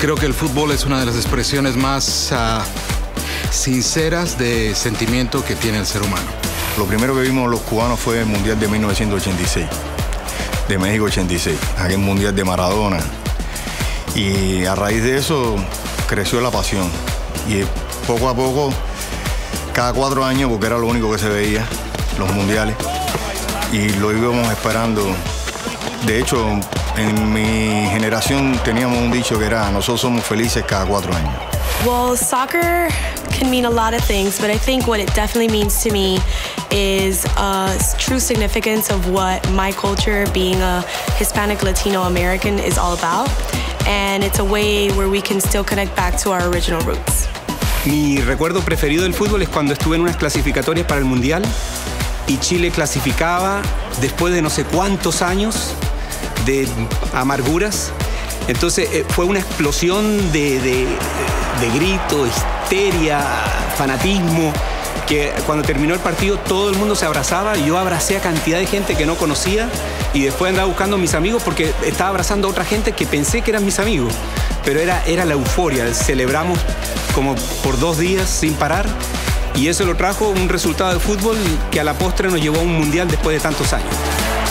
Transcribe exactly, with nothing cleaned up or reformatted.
Creo que el fútbol es una de las expresiones más uh, sinceras de sentimiento que tiene el ser humano. Lo primero que vimos los cubanos fue el Mundial de mil novecientos ochenta y seis, de México ochenta y seis, aquel Mundial de Maradona. Y a raíz de eso creció la pasión. Y poco a poco, cada cuatro años, porque era lo único que se veía, los mundiales, y lo íbamos esperando. De hecho, en mi generación teníamos un dicho que era: nosotros somos felices cada cuatro años. Well, soccer can mean a lot of things, but I think what it definitely means to me is a true significance of what my culture, being a Hispanic Latino American, is all about. And it's a way where we can still connect back to our original roots. Mi recuerdo preferido del fútbol es cuando estuve en unas clasificatorias para el Mundial y Chile clasificaba después de no sé cuántos años de amarguras. Entonces eh, fue una explosión de, de, de grito, histeria, fanatismo, que cuando terminó el partido todo el mundo se abrazaba y yo abracé a cantidad de gente que no conocía y después andaba buscando a mis amigos porque estaba abrazando a otra gente que pensé que eran mis amigos, pero era, era la euforia. Celebramos como por dos días sin parar y eso lo trajo un resultado de fútbol que a la postre nos llevó a un mundial después de tantos años.